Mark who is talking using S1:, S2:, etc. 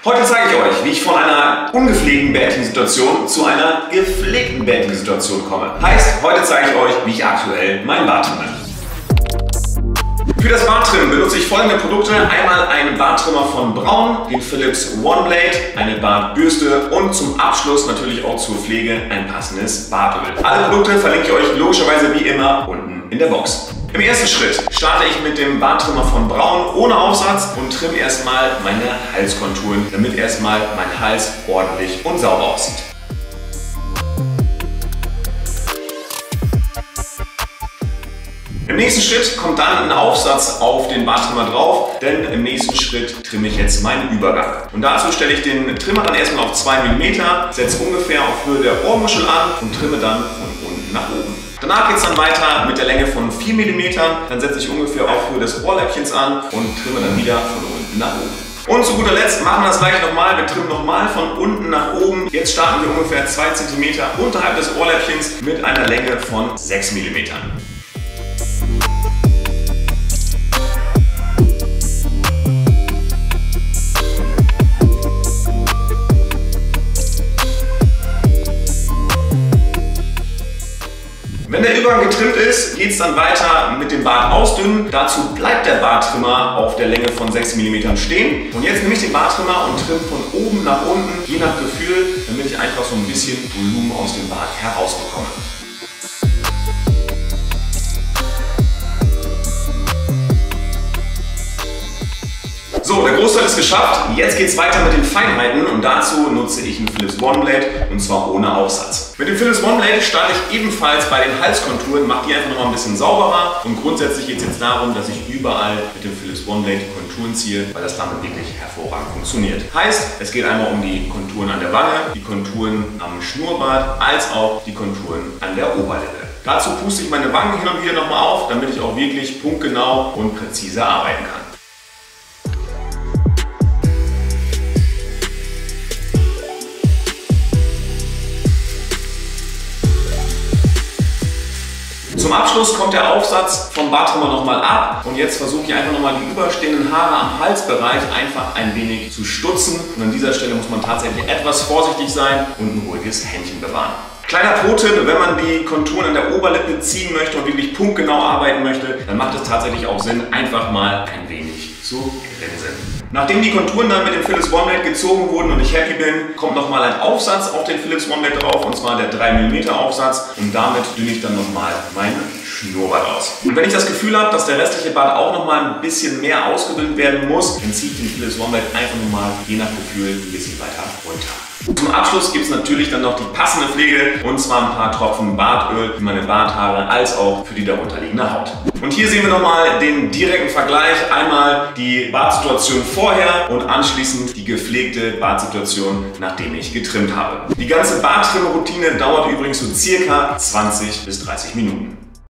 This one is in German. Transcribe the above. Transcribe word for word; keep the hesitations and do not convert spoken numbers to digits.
S1: Heute zeige ich euch, wie ich von einer ungepflegten Bärtigen-Situation zu einer gepflegten Bärtigen-Situation komme. Heißt, heute zeige ich euch, wie ich aktuell mein Bart trimme. Für das Barttrimmen benutze ich folgende Produkte. Einmal einen Barttrimmer von Braun, den Philips One Blade, eine Bartbürste und zum Abschluss natürlich auch zur Pflege ein passendes Bartöl. Alle Produkte verlinke ich euch logischerweise wie immer unten in der Box. Im ersten Schritt starte ich mit dem Barttrimmer von Braun ohne Aufsatz und trimme erstmal meine Halskonturen, damit erstmal mein Hals ordentlich und sauber aussieht. Im nächsten Schritt kommt dann ein Aufsatz auf den Barttrimmer drauf, denn im nächsten Schritt trimme ich jetzt meinen Übergang. Und dazu stelle ich den Trimmer dann erstmal auf zwei Millimeter, setze ungefähr auf Höhe der Ohrmuschel an und trimme dann von unten nach oben. Danach geht es dann weiter mit der Länge von vier Millimeter, dann setze ich ungefähr auf Höhe des Ohrläppchens an und trimme dann wieder von unten nach oben. Und zu guter Letzt machen wir das gleich nochmal. Wir trimmen nochmal von unten nach oben. Jetzt starten wir ungefähr zwei Zentimeter unterhalb des Ohrläppchens mit einer Länge von sechs Millimeter. Wenn der Übergang getrimmt ist, geht es dann weiter mit dem Bart ausdünnen. Dazu bleibt der Barttrimmer auf der Länge von sechs Millimeter stehen. Und jetzt nehme ich den Barttrimmer und trimme von oben nach unten, je nach Gefühl, damit ich einfach so ein bisschen Volumen aus dem Bart herausbekomme. So, der Großteil ist geschafft. Jetzt geht es weiter mit den Feinheiten und dazu nutze ich einen Philips One Blade und zwar ohne Aufsatz. Mit dem Philips One Blade starte ich ebenfalls bei den Halskonturen, mache die einfach noch mal ein bisschen sauberer und grundsätzlich geht es jetzt darum, dass ich überall mit dem Philips One Blade die Konturen ziehe, weil das damit wirklich hervorragend funktioniert. Heißt, es geht einmal um die Konturen an der Wange, die Konturen am Schnurrbart, als auch die Konturen an der Oberlippe. Dazu puste ich meine Wangen hin und wieder nochmal auf, damit ich auch wirklich punktgenau und präzise arbeiten kann. Zum Abschluss kommt der Aufsatz vom Barttrimmer nochmal ab und jetzt versuche ich einfach nochmal die überstehenden Haare am Halsbereich einfach ein wenig zu stutzen. Und an dieser Stelle muss man tatsächlich etwas vorsichtig sein und ein ruhiges Händchen bewahren. Kleiner Pro-Tipp, wenn man die Konturen an der Oberlippe ziehen möchte und wirklich punktgenau arbeiten möchte, dann macht es tatsächlich auch Sinn, einfach mal ein wenig zu grinsen. Nachdem die Konturen dann mit dem Philips One Blade gezogen wurden und ich happy bin, kommt nochmal ein Aufsatz auf den Philips One Blade drauf, und zwar der drei Millimeter Aufsatz, und damit dünne ich dann nochmal mein Schnurrbart aus. Und wenn ich das Gefühl habe, dass der restliche Bart auch nochmal ein bisschen mehr ausgedünnt werden muss, dann ziehe ich den Philips One Blade einfach nochmal je nach Gefühl ein bisschen weiter runter. Zum Abschluss gibt es natürlich dann noch die passende Pflege, und zwar ein paar Tropfen Bartöl für meine Barthaare als auch für die darunterliegende Haut. Und hier sehen wir nochmal den direkten Vergleich. Einmal die Bartsituation vorher und anschließend die gepflegte Bartsituation, nachdem ich getrimmt habe. Die ganze Barttrimmroutine dauert übrigens so circa zwanzig bis dreißig Minuten.